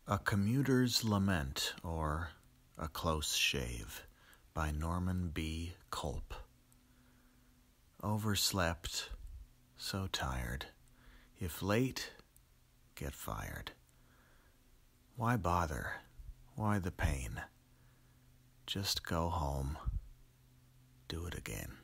A Commuter's Lament, or A Close Shave, by Norman B. Culp. Overslept, so tired. If late, get fired. Why bother? Why the pain? Just go home. Do it again.